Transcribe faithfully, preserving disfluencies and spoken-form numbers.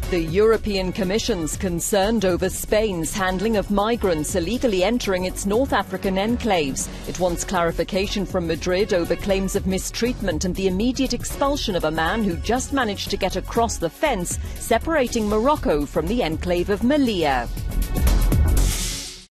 The European Commission's concerned over Spain's handling of migrants illegally entering its North African enclaves. It wants clarification from Madrid over claims of mistreatment and the immediate expulsion of a man who just managed to get across the fence separating Morocco from the enclave of Melilla.